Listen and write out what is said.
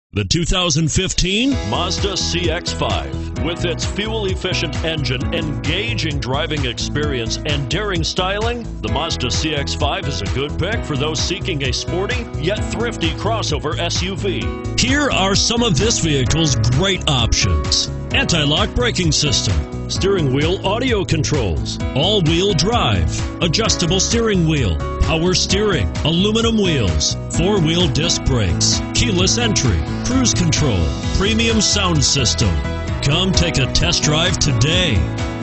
The 2015 Mazda CX-5. With its fuel-efficient engine, engaging driving experience, and daring styling, the Mazda CX-5 is a good pick for those seeking a sporty yet thrifty crossover SUV. Here are some of this vehicle's great options: anti-lock braking system, steering wheel audio controls, all-wheel drive, adjustable steering wheel, power steering, aluminum wheels, four-wheel disc brakes, keyless entry, cruise control, premium sound system. Come take a test drive today.